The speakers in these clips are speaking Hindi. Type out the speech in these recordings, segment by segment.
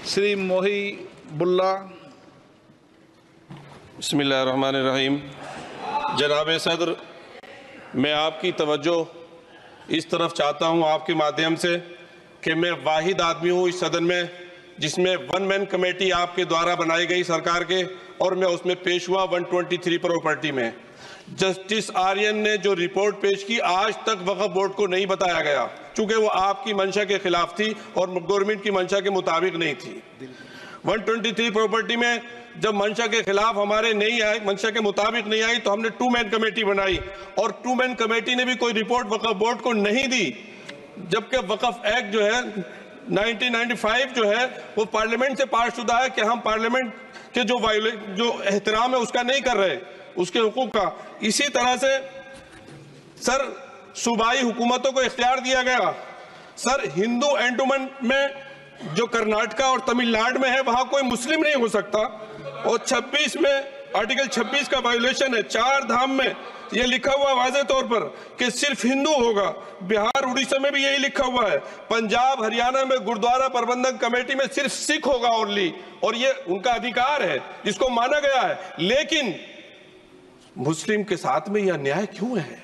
श्री मोहिबुल्ला। बिस्मिल्लाहिर्रहमानिर्रहीम। जनाब सदर, मैं आपकी तवज्जो इस तरफ चाहता हूं आपके माध्यम से कि मैं वाहिद आदमी हूं इस सदन में जिसमें वन मैन कमेटी आपके द्वारा बनाई गई सरकार के, और मैं उसमें पेश हुआ 123 प्रॉपर्टी में। जस्टिस आर्यन ने जो रिपोर्ट पेश की, आज तक वक्फ बोर्ड को नहीं बताया गया, चूंकि वो आपकी मंशा के खिलाफ थी और गवर्नमेंट की मंशा के मुताबिक नहीं थी। 123 प्रॉपर्टी में जब मंशा के खिलाफ हमारे नहीं आई, मंशा के मुताबिक नहीं आई, तो हमने 2 मैन कमेटी बनाई और 2 मैन कमेटी ने भी कोई रिपोर्ट वक्फ बोर्ड को नहीं दी, जबकि वक्फ एक्ट जो है 1995 जो है वो पार्लियामेंट से पास शुदा है कि हम पार्लियामेंट के जो एहतराम है उसका नहीं कर रहे, उसके हुकूक का। इसी तरह से सर सूबाई हुकूमतों को इख्तियार दिया गया। सर हिंदू एंडोमेंट में जो कर्नाटका और तमिलनाडु में है वहां कोई मुस्लिम नहीं हो सकता, और 26 में आर्टिकल 26 का वायोलेशन है। 4 धाम में ये लिखा हुआ वाज़े तौर पर कि सिर्फ हिंदू होगा। बिहार उड़ीसा में भी यही लिखा हुआ है। पंजाब हरियाणा में गुरुद्वारा प्रबंधक कमेटी में सिर्फ सिख होगा ओनली, और ये उनका अधिकार है जिसको माना गया है। लेकिन मुस्लिम के साथ में यह अन्याय क्यों है?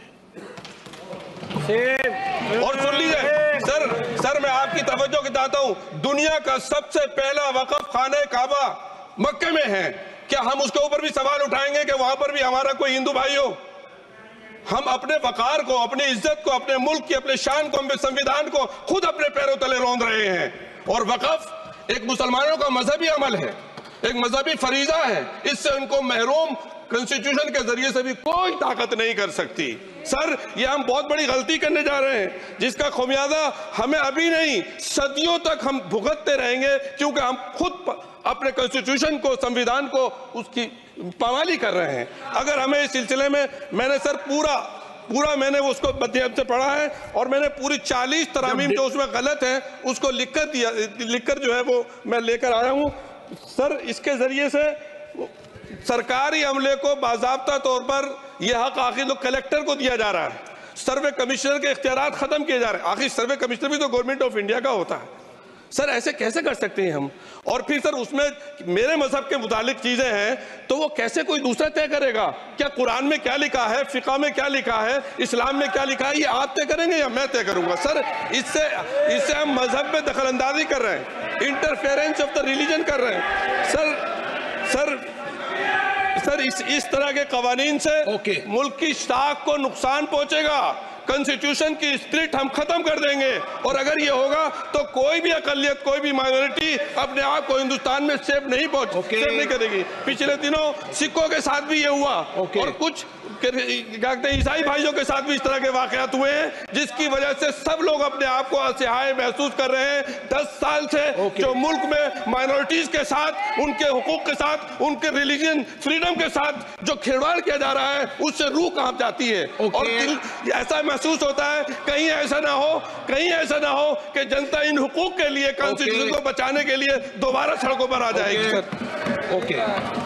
और सुन लीजिए सर मैं आपकी तवज्जो के चाहता हूं, दुनिया का सबसे पहला वक्फ खाने काबा मक्के में है। क्या हम उसके ऊपर भी सवाल उठाएंगे कि वहां पर भी हमारा कोई हिंदू भाई हो? हम अपने वकार को, अपनी इज्जत को, अपने मुल्क की, अपने शान को, संविधान को खुद अपने पैरों तले रौंद रहे हैं। और वक्फ एक मुसलमानों का मजहबी अमल है, एक मजहबी फरीजा है। इससे उनको महरूम कॉन्स्टिट्यूशन के जरिए से भी कोई ताकत नहीं कर सकती। सर ये हम बहुत बड़ी गलती करने जा रहे हैं जिसका खुमियाजा हमें अभी नहीं सदियों तक हम भुगतते रहेंगे, क्योंकि हम खुद अपने कॉन्स्टिट्यूशन को, संविधान को, उसकी पामाली कर रहे हैं। अगर हमें इस सिलसिले में मैंने सर पूरा मैंने उसको मध्यम से पढ़ा है, और मैंने पूरी 40 तरामीम जो उसमें गलत है उसको लिखकर जो है वो मैं लेकर आया हूँ। सर इसके जरिए से सरकारी अमले को बाज़ाब्ता तौर पर यह हक आखिर कलेक्टर को दिया जा रहा है, सर्वे कमिश्नर के इख्तियारात खत्म किए जा रहे हैं। आखिर सर्वे कमिश्नर भी तो गवर्नमेंट ऑफ इंडिया का होता है। सर ऐसे कैसे कर सकते हैं हम? और फिर सर उसमें मेरे मजहब के मुतालिक चीजें हैं तो वो कैसे कोई दूसरा तय करेगा? क्या कुरान में क्या लिखा है, फिक़ा में क्या लिखा है, इस्लाम में क्या लिखा है, ये आप तय करेंगे या मैं तय करूंगा? सर इससे हम मजहब में दखलंदाजी कर रहे हैं, इंटरफेरेंस ऑफ द रिलीजन कर रहे हैं। सर इस तरह के कवानीन से मुल्क की साख को नुकसान पहुंचेगा। कॉन्स्टिट्यूशन की स्पिरिट हम खत्म कर देंगे, और अगर ये होगा तो कोई भी अकलियत, कोई भी माइनॉरिटी अपने आप को हिंदुस्तान में सेफ नहीं करेगी। पिछले दिनों सिखों के साथ भी ये हुआ, और कुछ ईसाई भाइयों के साथ भी इस तरह के वाकयात हुए हैं, जिसकी वजह से सब लोग अपने आप को असहाय महसूस कर रहे हैं। 10 साल से जो मुल्क में माइनॉरिटीज के साथ, उनके हुकूक के साथ, उनके रिलीजन फ्रीडम के साथ जो खिलवाड़ किया जा रहा है, उससे रूह कांप जाती है। और दिल ऐसा महसूस होता है कहीं ऐसा ना हो कि जनता इन हुकूक के लिए, कॉन्स्टिट्यूशन को बचाने के लिए दोबारा सड़कों पर आ जाएगी। सर